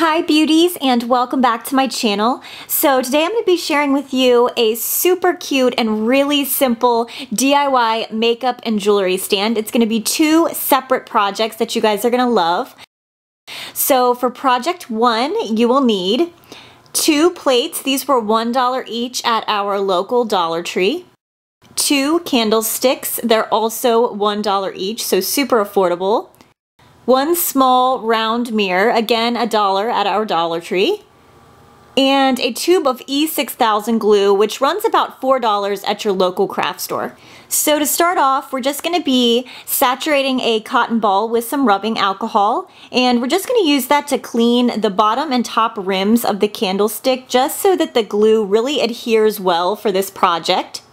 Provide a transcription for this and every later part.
Hi beauties, and welcome back to my channel. So today I'm going to be sharing with you a super cute and really simple DIY makeup and jewelry stand. It's going to be two separate projects that you guys are going to love. So for project one, you will need 2 plates. These were $1 each at our local Dollar Tree. 2 candlesticks. They're also $1 each, so super affordable. 1 small round mirror, again $1 at our Dollar Tree, and a tube of E6000 glue, which runs about $4 at your local craft store. So to start off, we're just going to be saturating a cotton ball with some rubbing alcohol, and we're just going to use that to clean the bottom and top rims of the candlestick just so that the glue really adheres well for this project.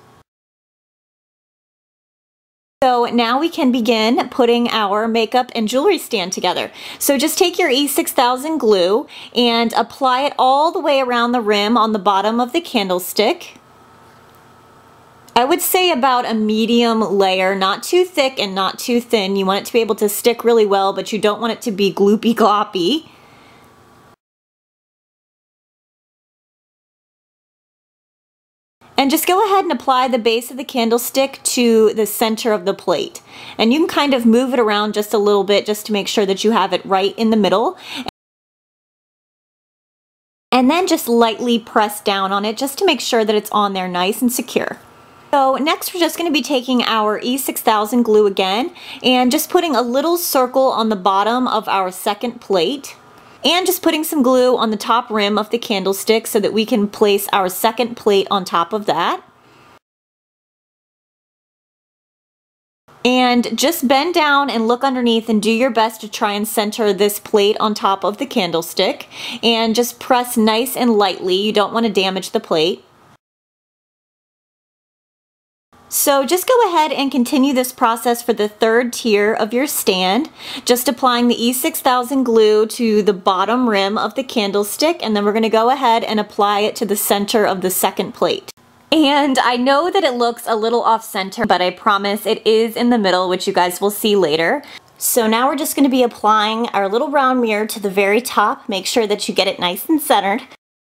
So now we can begin putting our makeup and jewelry stand together. So just take your E6000 glue and apply it all the way around the rim on the bottom of the candlestick. I would say about a medium layer, not too thick and not too thin. You want it to be able to stick really well, but you don't want it to be gloopy gloppy. And just go ahead and apply the base of the candlestick to the center of the plate. And you can kind of move it around just a little bit just to make sure that you have it right in the middle. And then just lightly press down on it just to make sure that it's on there nice and secure. So next we're just going to be taking our E6000 glue again and just putting a little circle on the bottom of our second plate. And just putting some glue on the top rim of the candlestick so that we can place our second plate on top of that. And just bend down and look underneath and do your best to try and center this plate on top of the candlestick. And just press nice and lightly. You don't want to damage the plate. So just go ahead and continue this process for the third tier of your stand, just applying the E6000 glue to the bottom rim of the candlestick, and then we're going to go ahead and apply it to the center of the second plate. And I know that it looks a little off center, but I promise it is in the middle, which you guys will see later. So now we're just going to be applying our little round mirror to the very top. Make sure that you get it nice and centered.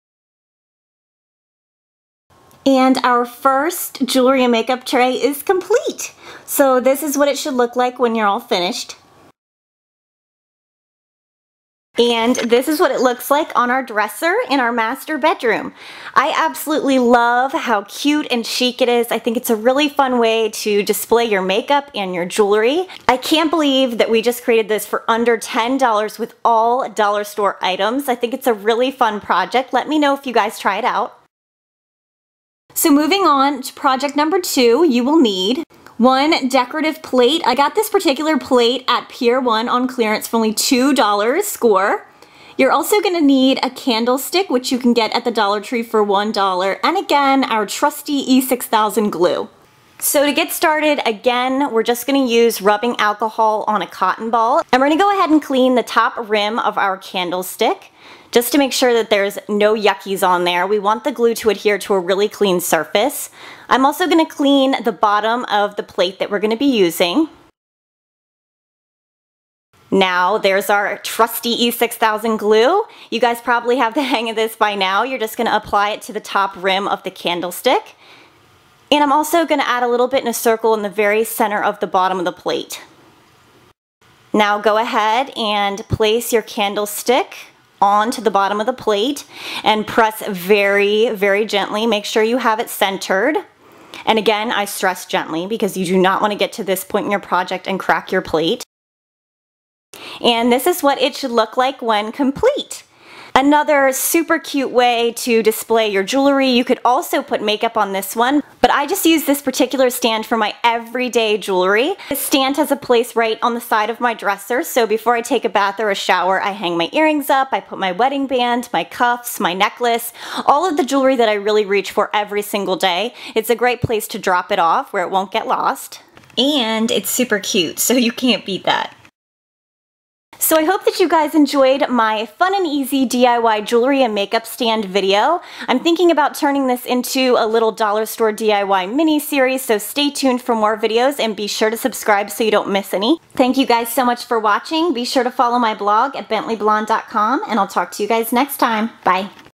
And our first jewelry and makeup tray is complete. So this is what it should look like when you're all finished. And this is what it looks like on our dresser in our master bedroom. I absolutely love how cute and chic it is. I think it's a really fun way to display your makeup and your jewelry. I can't believe that we just created this for under $10 with all dollar store items. I think it's a really fun project. Let me know if you guys try it out. So moving on to project number 2, you will need 1 decorative plate. I got this particular plate at Pier 1 on clearance for only $2 score. You're also going to need a candlestick, which you can get at the Dollar Tree for $1, and again, our trusty E6000 glue. So to get started, again, we're just going to use rubbing alcohol on a cotton ball, and we're going to go ahead and clean the top rim of our candlestick. Just to make sure that there's no yuckies on there. We want the glue to adhere to a really clean surface. I'm also going to clean the bottom of the plate that we're going to be using. Now there's our trusty E6000 glue. You guys probably have the hang of this by now. You're just going to apply it to the top rim of the candlestick. And I'm also going to add a little bit in a circle in the very center of the bottom of the plate. Now go ahead and place your candlestick onto the bottom of the plate and press very, very gently. Make sure you have it centered. And again, I stress gently because you do not want to get to this point in your project and crack your plate. And this is what it should look like when complete. Another super cute way to display your jewelry. You could also put makeup on this one, but I just use this particular stand for my everyday jewelry. This stand has a place right on the side of my dresser, so before I take a bath or a shower, I hang my earrings up, I put my wedding band, my cuffs, my necklace, all of the jewelry that I really reach for every single day. It's a great place to drop it off where it won't get lost. And it's super cute, so you can't beat that. So I hope that you guys enjoyed my fun and easy DIY jewelry and makeup stand video. I'm thinking about turning this into a little dollar store DIY mini series, so stay tuned for more videos and be sure to subscribe so you don't miss any. Thank you guys so much for watching. Be sure to follow my blog at bentleyblonde.com and I'll talk to you guys next time. Bye.